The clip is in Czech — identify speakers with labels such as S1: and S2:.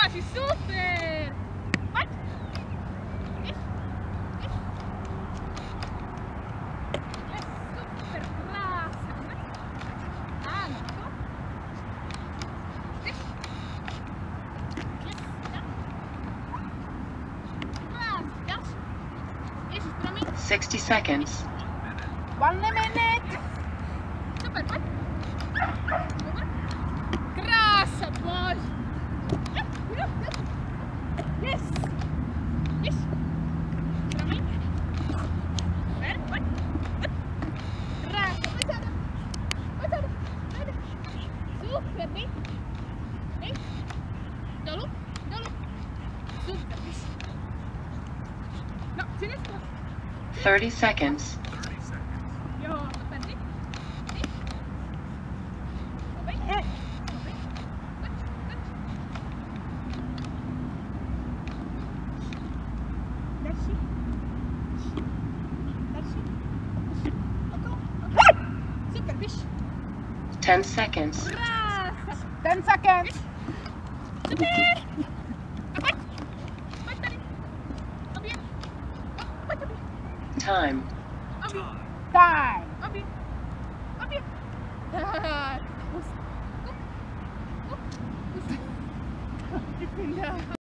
S1: Tomáši, super! Pojď! Jdeš? Jdeš? Je super, krásně. Ano, to. Jdeš? Yes, tak. Krásně, další. Ježiš, promiň.
S2: 60 seconds.
S3: 1 minute.
S1: Super, pojď. Super. Krása, bož. Yes. Yes. Promiň. Super, pojď. Krása, pojď tady. Pojď tady. Tady. Super, běž. Běž. Dolů, dolů. Super, běž. No, přines to.
S2: 30 seconds.
S1: Jo, super, ty. Ty. Obej. Obej. Pojď, pojď. Další. Další. Okolo, okolo. Super, běž.
S2: 10 seconds.
S1: Krása.
S3: 10 seconds.
S1: Super. A pojď. Pojď tady. Obě. Pojď, obě.
S2: Time.
S1: Obě.
S3: Time.
S1: Obě. Obě. Tak. Kus. Kus. Kus. Kus.